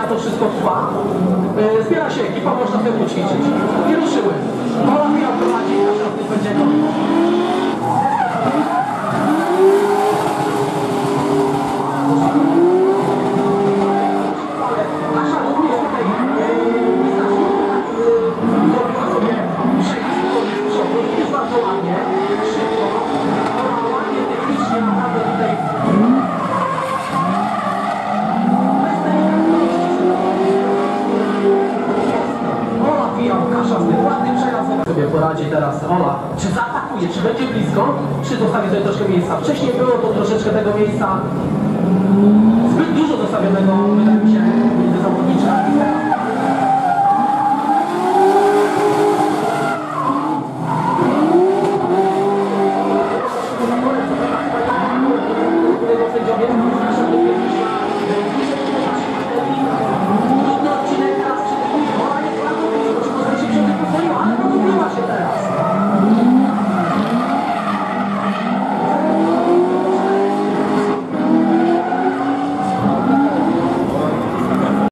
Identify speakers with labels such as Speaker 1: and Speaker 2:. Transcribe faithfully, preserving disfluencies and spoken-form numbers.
Speaker 1: to wszystko trwa. Yy, zbiera się ekipa, można sobie poćwiczyć. I ruszyły. Ola Michał prowadzi, nasza z tym będzie gotowa. Sobie poradzi teraz Ola, czy zaatakuje, czy będzie blisko, czy zostawi sobie troszkę miejsca. Wcześniej było to troszeczkę tego miejsca zbyt dużo zostawionego, wydaje mi się.